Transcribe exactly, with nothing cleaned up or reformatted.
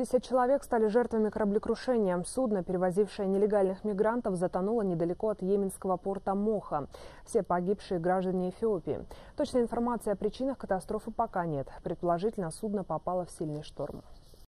семьдесят человек стали жертвами кораблекрушения. Судно, перевозившее нелегальных мигрантов, затонуло недалеко от йеменского порта Моха. Все погибшие граждане Эфиопии. Точной информации о причинах катастрофы пока нет. Предположительно, судно попало в сильный шторм.